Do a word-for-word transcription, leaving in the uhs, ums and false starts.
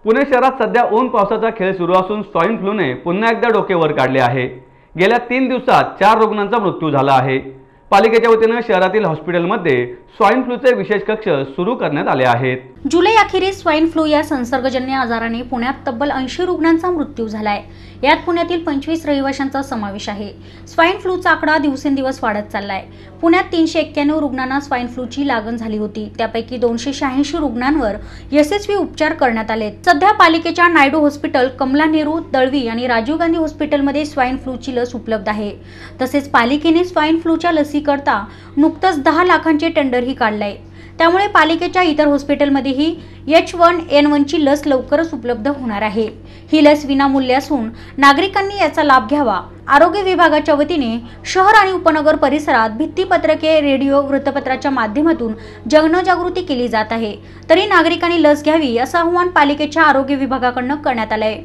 पुणे शहरात सध्या ऊन पावसाचा खेळ सुरू असून स्वाईन फ्लूने पुन्हा एकदा डोके वर काढले आहे। गेल्या तीन दिवसात चार रुग्णांचा मृत्यू झाला आहे। पालिकेच्या वतीने शहरातील हॉस्पिटलमध्ये स्वाईन फ्लूचे विशेष कक्ष सुरू करण्यात आले आहेत। जुलै अखेरीस स्वाईन फ्लू या संसर्गजन्य आजाराने पुण्यात तब्बल ऐंशी रुग्णांचा मृत्यू झालाय। यात पुण्यातील पंचवीस रहिवाशांचा समावेश आहे। स्वाईन फ्लूचा आकडा दिवसेंदिवस वाढत चाललाय। पुण्यात तीनशे एक्क्याण्णव रुग्णांना स्वाईन फ्लूची लागण झाली होती, त्यापैकी दोनशे शहाऐंशी रुग्णांवर यशस्वी उपचार करण्यात आले। सध्या पालिकेच्या नायडू हॉस्पिटल, कमला नेहरू, दळवी आणि राजीव गांधी हॉस्पिटलमध्ये स्वाईन फ्लूची लस उपलब्ध आहे। तसेच पालिकेने स्वाईन फ्लूच्या लसीकरता नुकतंच दहा लाखांचे टेंडरही काढलंय। त्यामुळे पालिकेच्या इतर हॉस्पिटलमध्येही एच वन एन वन ची लस लवकरच उपलब्ध होणार आहे। ही लस विनामूल्य असून नागरिकांनी याचा लाभ घ्यावा। आरोग्य विभागाच्या वतीने शहर आणि उपनगर परिसरात भित्तीपत्रके, रेडिओ, वृत्तपत्राच्या माध्यमातून जनजागृती केली जात आहे। तरी नागरिकांनी लस घ्यावी असं आवाहन पालिकेच्या आरोग्य विभागाकडून करण्यात आलंय।